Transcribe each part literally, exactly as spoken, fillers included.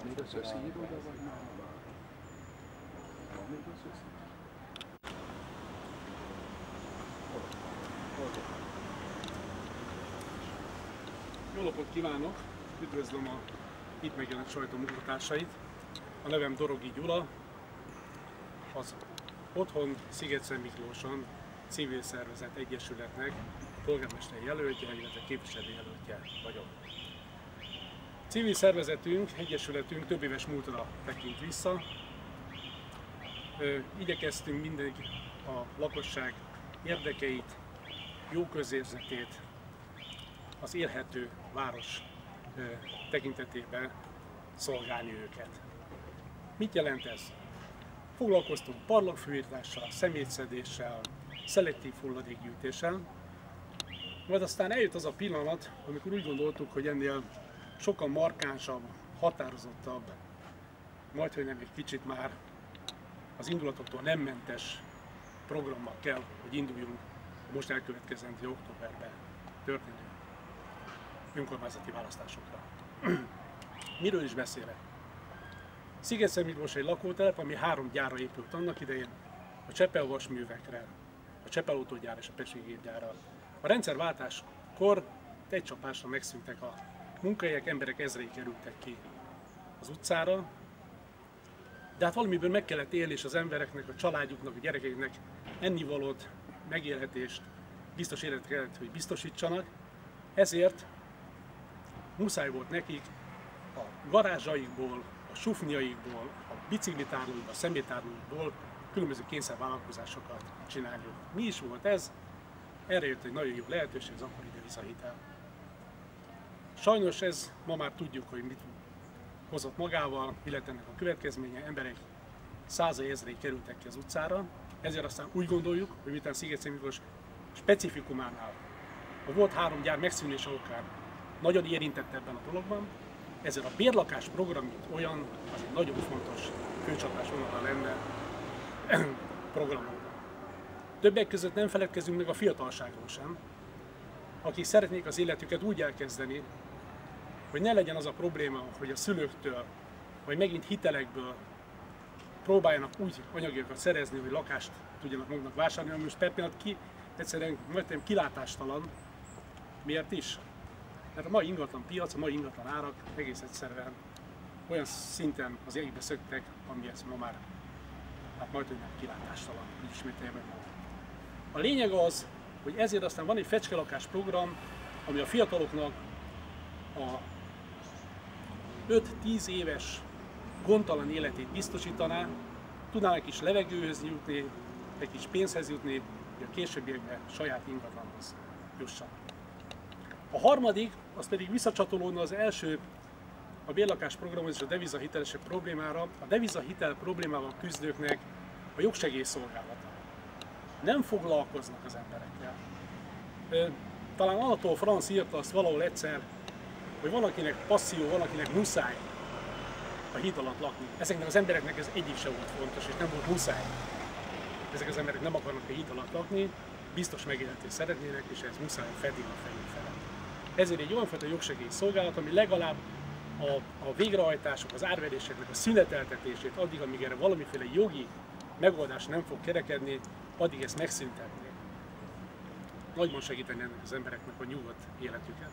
még az összeírva, vagy már van? Van még az összeírva? Jó napot kívánok! Üdvözlöm a itt megjelent sajtó munkatársait. A nevem Dorogi Gyula, az Otthon Szigetszent Miklóson civil szervezet egyesületnek a polgármester jelöltje, illetve képviselő jelöltje vagyok. Civil szervezetünk, egyesületünk több éves múltra tekint vissza. Igyekeztünk mindig a lakosság érdekeit, jó közérzetét, az élhető város tekintetében szolgálni őket. Mit jelent ez? Foglalkoztunk parlagfűítással, szemétszedéssel, szelektív hulladékgyűjtéssel, majd aztán eljött az a pillanat, amikor úgy gondoltuk, hogy ennél sokkal markánsabb, határozottabb, majdhogy nem egy kicsit már az indulatoktól nem mentes programmal kell, hogy induljunk a most elkövetkezendő októberben történő önkormányzati választásokra. Miről is beszélek? Szigetszent Miklós egy lakótelep, ami három gyárra épült annak idején, a Csepel vasművekre, a Csepel autógyár és a Pecsi gépgyárral. A rendszerváltáskor egy csapásra megszűntek a munkahelyek, emberek ezrei kerültek ki az utcára, de hát valamiből meg kellett élni, és az embereknek, a családjuknak, a gyerekeiknek ennivalót, megélhetést, biztos életet kellett, hogy biztosítsanak. Ezért muszáj volt nekik a garázsaikból, a sufniaikból, a biciklitárlóikból, a személytárlóikból különböző kényszervállalkozásokat csinálniuk. Mi is volt ez? Erre jött egy nagyon jó lehetőség, az akkori devizahitel. Sajnos ez ma már tudjuk, hogy mit hozott magával, mi lett ennek a következménye, emberek százai ezrei kerültek ki az utcára, ezért aztán úgy gondoljuk, hogy miután Szigetszent Miklós specifikumánál a volt három gyár megszűnése okán nagyon érintett ebben a dologban, ezért a bérlakás program, mint olyan, az egy nagyon fontos főcsapás vonala lenne programokban. Többek között nem feledkezünk meg a fiatalságról sem, akik szeretnék az életüket úgy elkezdeni, hogy ne legyen az a probléma, hogy a szülőktől, vagy megint hitelekből próbáljanak úgy anyagokat szerezni, hogy lakást tudjanak maguknak vásárolni, ami most per pillanat ki, egyszerűen mondtam, kilátástalan. Miért is? Mert a mai ingatlan piac, a mai ingatlan árak egész egyszerűen olyan szinten az égbe szöktek, ami ez ma már hát majdnem nem kilátástalan, így ismételjem meg. A lényeg az, hogy ezért aztán van egy fecskelakás program, ami a fiataloknak a öt-tíz éves gondtalan életét biztosítaná, tudnának is levegőhöz jutni, egy kis pénzhez jutni, hogy a későbbiekben saját ingatlanhoz jussanak. A harmadik, az pedig visszacsatolódna az első, a bérlakás programhoz és a devizahitelesek problémára, a devizahitel problémával küzdőknek a jogsegélyszolgálata. Nem foglalkoznak az emberekkel. Talán Anatole France írta azt valahol egyszer, hogy van akinek passzió, van akinek muszáj a híd alatt lakni. Ezeknek az embereknek ez egyik sem volt fontos, és nem volt muszáj. Ezek az emberek nem akarnak a híd alatt lakni, biztos megélhetést szeretnének, és ez muszáj fedni a fejük felett. Ezért egy olyan fajta jogsegély szolgálat, ami legalább a, a végrehajtások, az árveréseknek a szüneteltetését, addig, amíg erre valamiféle jogi megoldás nem fog kerekedni, addig ezt megszüntetni. Nagyban segíteni ennek az embereknek a nyugodt életüket.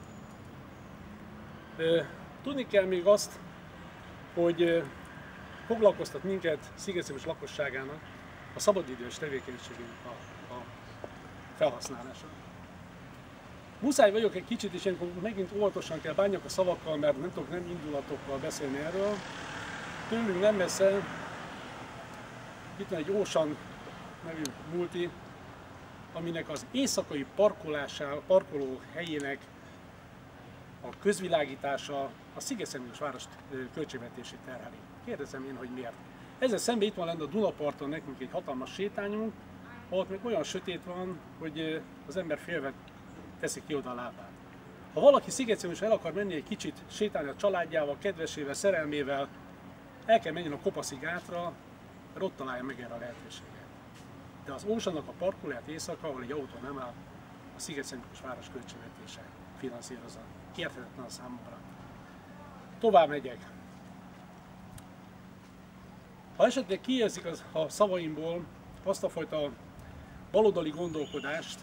Tudni kell még azt, hogy foglalkoztat minket Szigetszent Miklós lakosságának a szabadidős tevékenységének a, a felhasználása. Muszáj vagyok egy kicsit, és ilyenkor megint óvatosan kell bánjak a szavakkal, mert nem tudok nem indulatokkal beszélni erről. Tőlünk nem messze, itt van egy Ocean nevű multi, aminek az éjszakai parkolásá, parkoló helyének a közvilágítása a Szigetszent Miklós város költségvetését terheli. Kérdezem én, hogy miért. Ezzel szemben itt van lenne a Dunaparton nekünk egy hatalmas sétányunk, ahol még olyan sötét van, hogy az ember félve teszi ki oda a lábát. Ha valaki Szigetszent Miklósra el akar menni egy kicsit sétálni a családjával, kedvesével, szerelmével, el kell menjen a Kopaszi gátra, mert ott találja meg erre a lehetőséget. De az Oceannak a parkolóját éjszaka, ahol egy autó nem áll, a Szigetszent Miklós város költségvetése finanszírozza. Érthetetlen a számomra. Tovább megyek. Ha esetleg kiérzik az, a szavaimból azt a fajta baloldali gondolkodást,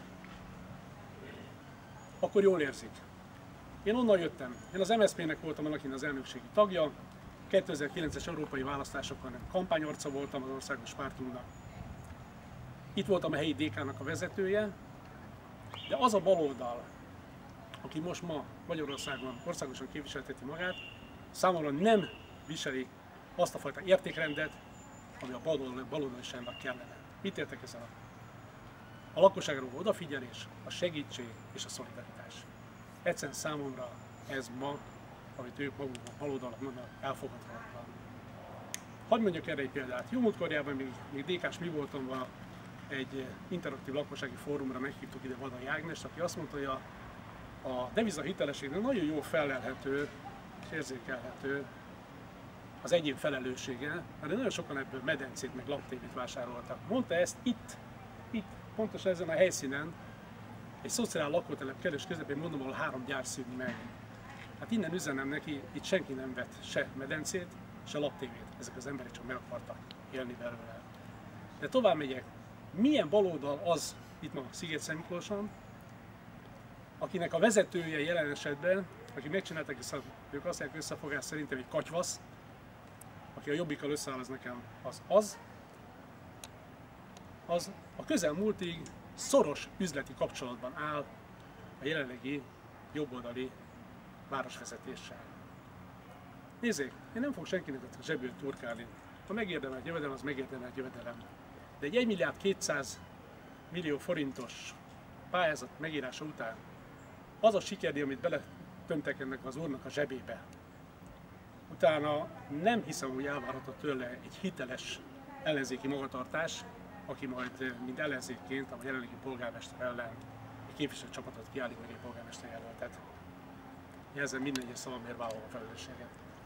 akkor jól érzik. Én onnan jöttem. Én az em es zé pé-nek voltam annak az elnökségi tagja, kétezer-kilences európai választásokon kampányarca voltam az országos pártunknak. Itt voltam a helyi dé ká-nak a vezetője, de az a baloldal, aki most ma Magyarországon országosan képviselteti magát, számomra nem viseli azt a fajta értékrendet, ami a baloldaliságnak kellene. Mit értek ezzel? A lakosságra való odafigyelés, a segítség és a szolidaritás. Egyszerűen számomra ez ma, amit ők maguk a baloldalak mondanak, elfogadhatatlan. Hadd mondjak erre egy példát. Jó múltkorjában még, még dé ká-s mi voltam, egy interaktív lakossági fórumra meghívtuk ide Vadai Ágnest, aki azt mondta, hogy a, a deviza hitelességnek nagyon jól felelhető és érzékelhető az egyén felelőssége, mert nagyon sokan ebből medencét meg laptévét vásároltak. Mondta ezt itt, itt, pontosan ezen a helyszínen, egy szociál lakótelep kellős közepén, mondom, ahol három gyár szűnik meg. Hát innen üzenem neki, itt senki nem vett se medencét, se laptévét. Ezek az emberek csak meg akartak élni belőle. De tovább megyek. Milyen baloldal az itt ma Szigetszentmiklóson, akinek a vezetője jelen esetben, aki megcsináltak, ők azt mondják összefogás szerintem egy katyvasz, aki a Jobbikkal összeáll, az nekem az az, az a közelmúltig szoros üzleti kapcsolatban áll a jelenlegi jobboldali városvezetéssel. Nézzék, én nem fogok senkinek a zsebőt turkálni. Ha megérdemelt jövedelem, az megérdemelt jövedelem. De egy egy milliárd kétszáz millió forintos pályázat megírása után az a sikerdíj, amit beletömtek ennek az úrnak a zsebébe, utána nem hiszem, hogy elvárható tőle egy hiteles ellenzéki magatartás, aki majd mint ellenzékként a jelenlegi polgármester ellen egy képviselőcsapatot kiállít meg egy polgármester jelöltet. Ezzel minden egyes szavamért vállalom a felelősséget.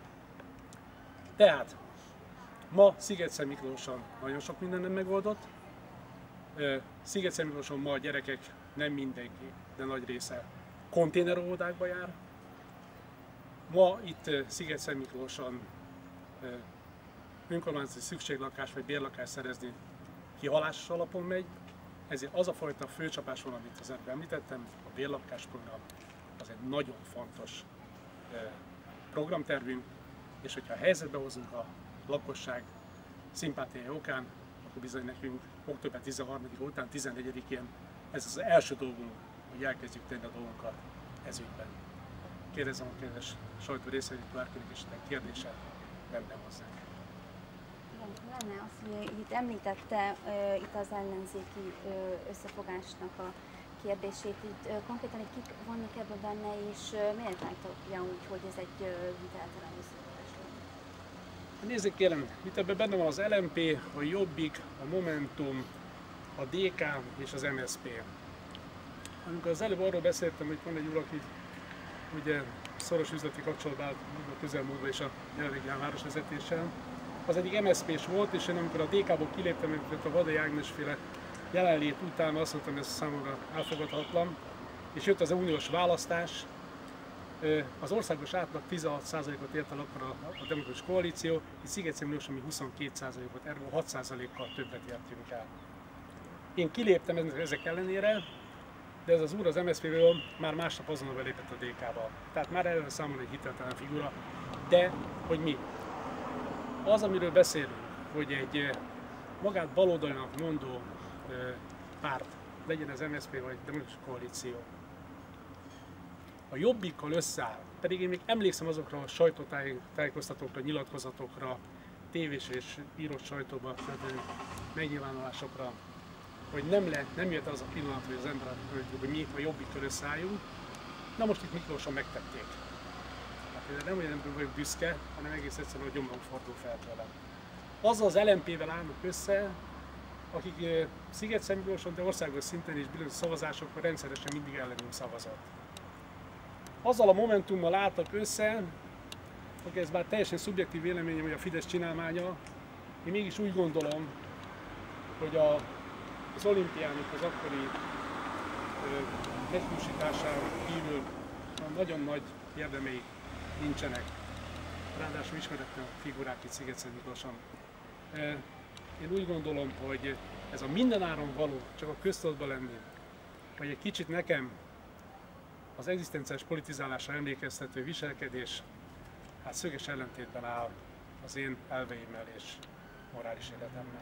Tehát ma Szigetszentmiklóson nagyon sok minden nem megoldott. Szigetszentmiklóson ma a gyerekek, nem mindenki, de nagy része konténeróvodákba jár. Ma itt Szigetszentmiklóson önkormányzati szükséglakás vagy bérlakást szerezni kihalásos alapon megy, ezért az a fajta főcsapásvonal, amit az előbb említettem, a bérlakásprogram, az egy nagyon fontos programtervünk, és hogyha a helyzetbe hozunk a lakosság szimpátiája okán, akkor bizony nekünk október tizenharmadika után, tizennegyedikén ez az első dolgunk, hogy elkezdjük tenni a dolgunkat ez ügyben. Kérdezem a kedves sajtó részéről, hogy bárkinek is kérdése benne hozzánk. Lenne az, hogy itt említette uh, itt az ellenzéki uh, összefogásnak a kérdését, itt uh, konkrétan itt kik vannak ebben benne, és uh, miért látja úgy, hogy ez egy uh, hiteltelen összefogás van? Nézzék kérem, itt ebben benne van az el em pé, a Jobbik, a Momentum, a dé ká és az em es zé pé. Amikor az előbb arról beszéltem, hogy van egy úr, aki ugye szoros üzleti kapcsolatban állt a közelmúltban és a jelenlegi városvezetéssel, az egyik em es zé pés volt, és én amikor a dé ká-ból kiléptem, mert a Vadai Ágnes féle jelenlét után azt mondtam, hogy ez számomra elfogadhatatlan, és jött az uniós választás, az országos átlag tizenhat százalékot ért el akkor a, a demokratikus koalíció, itt Szigetszentmiklóson mi huszonkét százalékot, erről hat százalékkal többet értünk el. Én kiléptem ezek ellenére, de ez az úr az em es zé péből már másnap azonnal belépett a dé ká-ba. Tehát már előre számomra egy hiteltelen figura, de hogy mi? Az, amiről beszélünk, hogy egy magát baloldalinak mondó párt, legyen az em es zé pé vagy demokratikus koalíció, a Jobbikkal összeáll, pedig én még emlékszem azokra a sajtótájékoztatókra, nyilatkozatokra, tévés és írott sajtóban történő megnyilvánulásokra, hogy nem, le, nem jött az a pillanat, hogy az ember, hogy mi a Jobbikkal összeálljunk. Na most itt Miklóson megtették. Hát nem olyan nem vagyok büszke, hanem egész egyszerűen a gyomrom fordul fel tőlem. Azzal az el em pé-vel állnak össze, akik Szigetszentmiklóson, de országos szinten és bizonyos szavazásokon rendszeresen mindig ellenünk szavazott. Azzal a Momentummal álltak össze, hogy ez már teljesen szubjektív véleményem, hogy a Fidesz csinálmánya, én mégis úgy gondolom, hogy a, az olimpiának az akkori megtúsítására kívül nagyon nagy érdemei nincsenek. Ráadásul ismeretlen figurák itt Szigetszentmiklóson. Én úgy gondolom, hogy ez a mindenáron való, csak a köztudatban lenni, vagy egy kicsit nekem az egzisztenciális politizálásra emlékeztető viselkedés, hát szöges ellentétben áll az én elveimmel és morális életemmel.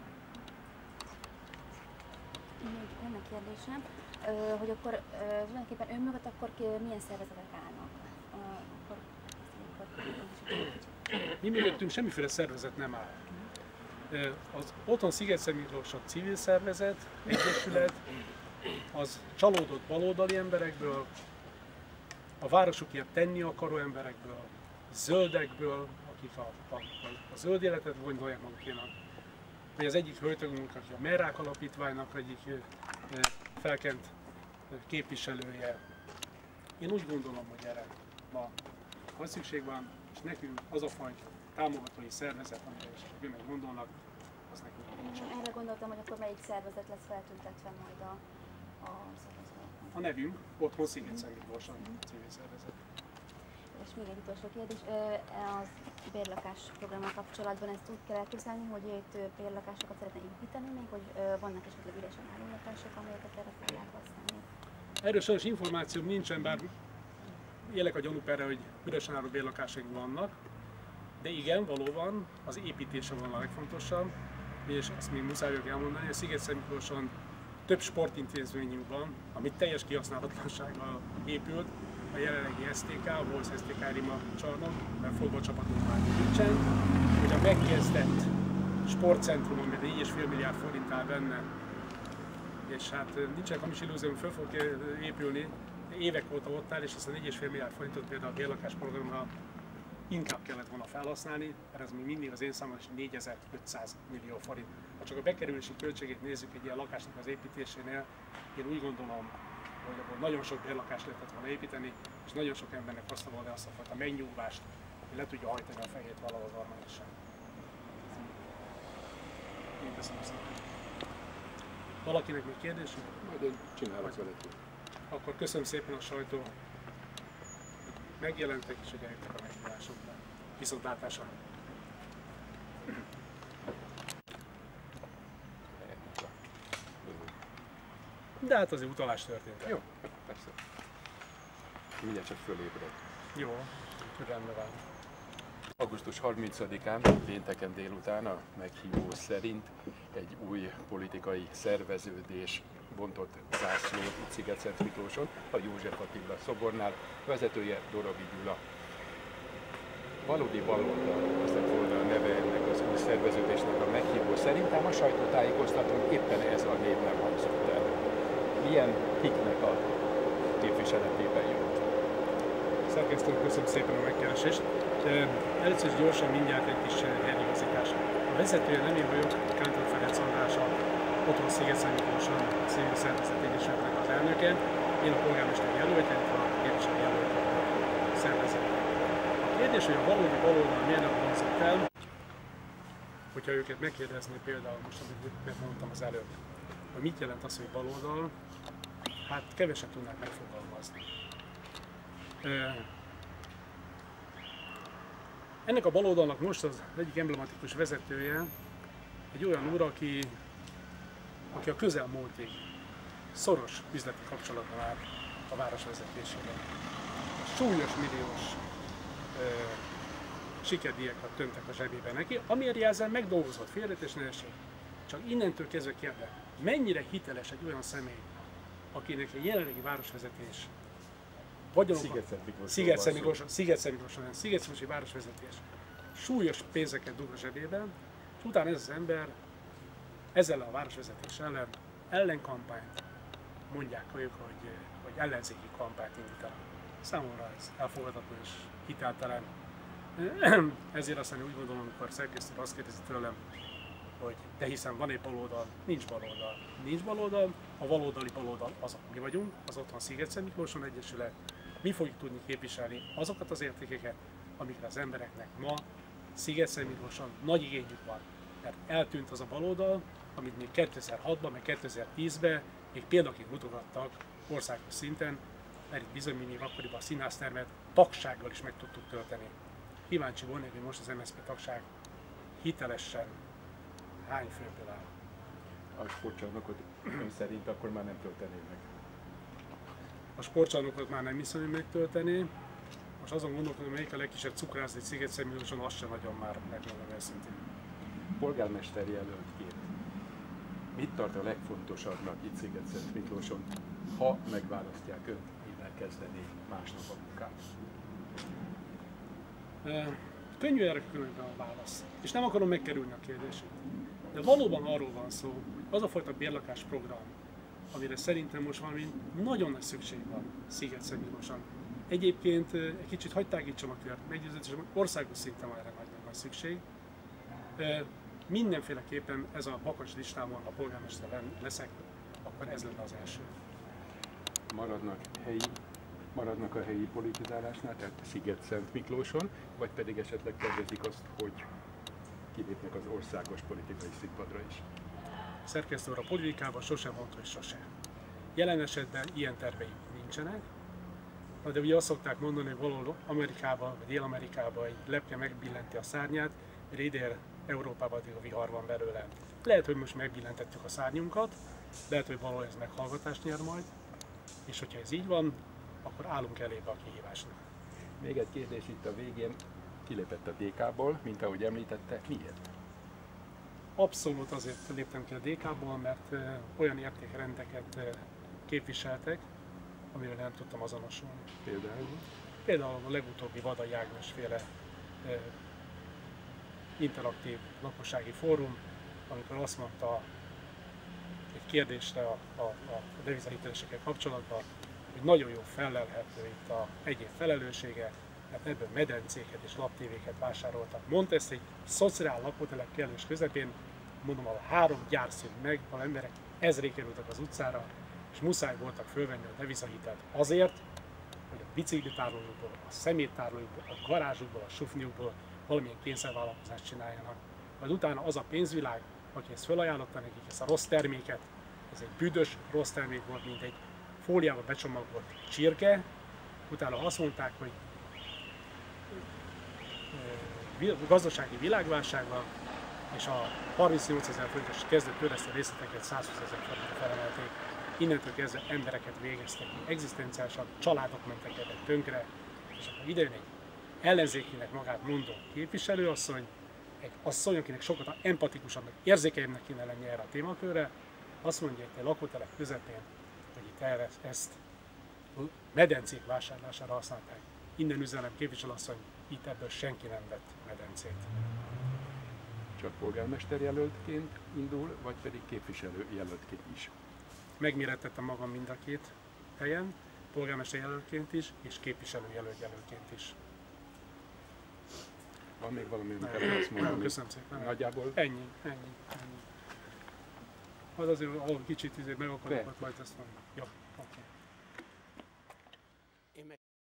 Még lenne kérdésem, hogy akkor tulajdonképpen ön mögött akkor milyen szervezetek állnak? Akkor, akkor... Mi mögöttünk semmiféle szervezet nem áll. Az Otthon Szigetszent Miklós a civil szervezet, egyesület, az csalódott baloldali emberekből, a városukért tenni akaró emberekből, zöldekből, akik a, a, a zöld életet gondolják magukénak, vagy az egyik hölgytagunk, aki a Merrák Alapítványnak egyik felkent képviselője. Én úgy gondolom, hogy erre ma nagy szükség van, és nekünk az a fajta támogatói szervezet, amire is önök gondolnak, az nekünk nincs. Erre gondoltam, hogy akkor melyik szervezet lesz feltüntetve majd a, a szervezetben. A nevünk Otthon Szigetszent Miklós, a civil szervezet. És még egy utolsó kérdés, az bérlakás programmal kapcsolatban ezt úgy kell elképzelni, hogy itt bérlakásokat szeretne építeni még, hogy vannak esetleg üresen álló lakások, amelyeket erre fogják használni? Erről sajnos információm nincsen, bár élek a gyanúp erre, hogy üresen álló bérlakásaink vannak. De igen, valóban az építése van a legfontosabb, és azt még muszáj vagyok elmondani, hogy Szigetszent Miklóson több sportintézményünk van, amit teljes kihasználhatatlansággal épült, a jelenlegi es té ká, a Wolsz es té ká Rima csarnok, mert fotballcsapatunk már nincsen, hogy a megkezdett sportcentrum, amire négy egész öt milliárd forint áll benne, és hát nincsen hamis illúzióm, föl fog épülni, évek óta ott áll, és azt a négy egész öt milliárd forintot például a bérlakásprogramra inkább kellett volna felhasználni, mert ez még mindig az én számomra is négyezer-ötszáz millió forint. Ha csak a bekerülési költségét nézzük egy ilyen lakásnak az építésénél, én úgy gondolom, hogy abból nagyon sok bérlakást lehetett volna építeni, és nagyon sok embernek hozta volna azt a fajta megnyugvást, hogy le tudja hajtani a fejét valahol normálisan. Én köszönöm szépen. Valakinek még kérdés? Majd én csinálok vele. Akkor köszönöm szépen a sajtó. Megjelentek és hogy eljöttek a meghívásokra. Viszontlátásra! De hát azért utalás történt. Jó, persze. Mindjárt csak fölébred. Jó, rendben van. augusztus harmincadikán, pénteken délután a meghívó szerint egy új politikai szerveződés bontott zászlót itt Szigetszent Miklóson, a József Attila szobornál, vezetője Dorogi Gyula. Valódi baloldal, az lett volna a neve ennek az új szerveződésnek a meghívó szerint, ám a sajtótájékoztatón éppen ez a név nem hangzott el. Milyen kiknek a képviseletében jött? Szerkesztő, köszönöm szépen a megkeresést. Először is gyorsan mindjárt egy kis helyreigazítás. A vezetője nem én vagyok, Kántor Ferenc András, a Otthon Szigetszent Miklóson a civil szervezet egyesületnek az elnöke. Én a polgármester jelölt, illetve a képviselő jelölt a szervezet. A kérdés, hogy a valódi baloldal milyen nem hangzott el, hogyha őket megkérdezni például most, amit mondtam az előbb, hogy mit jelent az, hogy baloldal, hát kevesen tudnák megfogalmazni. Ennek a baloldalnak most az egyik emblematikus vezetője egy olyan úr, aki, aki a közelmúltig szoros üzleti kapcsolatban áll a város vezetésével. Súlyos milliós ö, sikerdíjakat töntek a zsebébe neki, amiért jelzen megdolgozott félretés nehézség. Csak innentől kezdve kérde, mennyire hiteles egy olyan személy, akinek a jelenlegi városvezetés Szigetszent Miklóson, Szigetszent Miklóson, Szigetszentmiklósi városvezetés súlyos pénzeket dug a zsebébe, és utána ez az ember ezzel a városvezetés ellen ellenkampányt mondják ők, hogy, hogy ellenzéki kampányt indítanak. Számomra ez elfogadható és hiteltelen. Ezért aztán úgy gondolom, amikor szerkesztő azt kérdezi tőlem, hogy de hiszen van egy baloldal, nincs baloldal. Nincs baloldal, a valódali baloldal az, mi vagyunk, az Otthon Szigetszent Miklóson Egyesület. Mi fogjuk tudni képviselni azokat az értékeket, amikre az embereknek ma Szigetszent Miklóson nagy igényük van. Mert eltűnt az a baloldal, amit még kétezer-hatban, meg kétezer-tízben még példaként mutogattak országos szinten, mert itt bizony mi még akkoriban a színháztermet tagsággal is meg tudtuk tölteni. Kíváncsi volnék, hogy most az em es zé pé tagság hitelesen hány főből áll. A sportcsarnokot ön szerint akkor már nem töltené meg? A sportcsarnokot már nem hiszem, hogy megtöltené. Most azon gondolkodom, melyik a legkisebb cukrászda egy Szigetszentmiklóson, azt sem nagyon már megmondom őszintén. Polgármester jelöltként mit tart a legfontosabbnak itt Szigetszentmiklóson, ha megválasztják önt, mivel kezdené másnap a munkát? E, könnyű erre különben a válasz, és nem akarom megkerülni a kérdését. De valóban arról van szó, hogy az a fajta bérlakás program, amire szerintem most valami nagyon nagy szükség van Szigetszentmiklóson. Egyébként egy kicsit hagyj tágítsam a kört, meggyőződésem, országos szinten van erre nagy, nagy szükség. E, mindenféleképpen ez a bakacs listámon, a polgármester leszek, akkor ez lenne az első. Maradnak helyi, maradnak a helyi politizálásnál, tehát Szigetszentmiklóson, vagy pedig esetleg tervezik azt, hogy kilépnek az országos politikai színpadra is? A szerkesztő úr a politikában sosem mondta, hogy sose. Jelen esetben ilyen terveim nincsenek, de ugye azt szokták mondani, hogy valahol Amerikában vagy Dél-Amerikában egy lepke megbillenti a szárnyát, mire ide Európában addig a vihar van belőle. Lehet, hogy most megbillentettük a szárnyunkat, lehet, hogy valahol ez meghallgatást nyer majd, és hogyha ez így van, akkor állunk elébe a kihívásnak. Még egy kérdés itt a végén. Kilépett a dé ká-ból, mint ahogy említette, miért? Abszolút azért léptem ki a dé ká-ból, mert ö, olyan értékrendeket ö, képviseltek, amiről nem tudtam azonosulni. Például? Például a legutóbbi Vadai Ágnes féle ö, interaktív lakossági fórum, amikor azt mondta egy kérdésre a, a, a devizahitelesekkel kapcsolatban, hogy nagyon jó felelhető itt a egyéb felelőssége, mert ebből medencéket és laptévéket vásároltak. Mondta ezt egy szociál lakótelep kellős közepén, mondom, a három gyár szűnt meg, ahol emberek ezré kerültek az utcára, és muszáj voltak fölvenni a devizahitelt azért, hogy a biciklitárolókból, a szeméttárolókból, a garázsukból, a sufniukból valamilyen kényszervállalkozást csináljanak. Majd utána az a pénzvilág, aki ezt felajánlotta nekik, ezt a rossz terméket, ez egy büdös, rossz termék volt, mint egy fóliába becsomagolt csirke, utána azt mondták, hogy gazdasági világválságban, és a harmincnyolcezer forintos kezdett törlesztő részleteket százhúszezer forintra felemelték. Innentől kezdve embereket végeztek, egzisztenciálisan családok mentek ebben tönkre, és akkor idejön egy ellenzékének magát mondó képviselőasszony, egy asszony, akinek sokkal empatikusabbnak, érzékelyebbnek kéne lennie erre a témakörre, azt mondja, hogy egy lakótelep közepén, hogy itt erre, ezt medencék vásárlására használták. Innen üzenem, képviselőasszony, itt ebből senki nem vett medencét. Csak polgármester jelöltként indul, vagy pedig képviselő jelöltként is? Megmérettettem magam mind a két helyen, polgármester jelöltként is, és képviselő jelölt jelöltként is. Van még valami, amit azt mondani? Köszönöm szépen. Nagyjából? Ennyi, ennyi, ennyi. Az azért, ahol kicsit meg akarok, majd ezt mondom. Jó.